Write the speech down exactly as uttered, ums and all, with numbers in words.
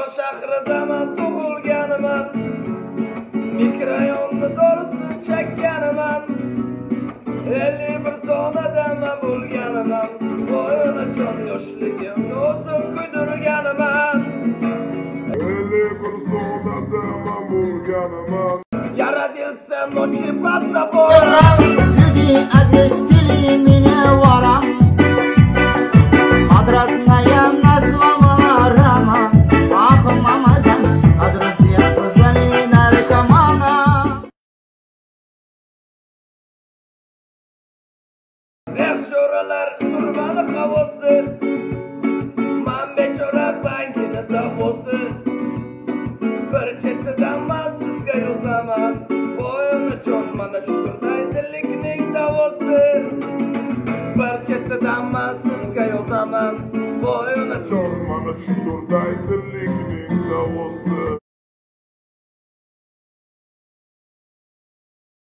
shahridaman tug'ilganiman, mikrorayonni dorisiz chekganiman, ellik bir sonadama bo'lganiman, bo'yinachon yoshligimni o'zim kuydirganiman, ellik bir sonadama bo'lganiman. Я родился ночью под забором. Люди окрестили меня вором. Отрадная назвала Рама. Ах, мамазан, а друзья позвали наркомана. Эх, jo'ralar turmani havosi, man bechora bankini davosi. Bir chetidan man sizga yozaman, bo'yinachon mana shu dillikning davosi. Bir chetidan man sizga yozaman, bo'yinachon Mana shu dillikning davosi.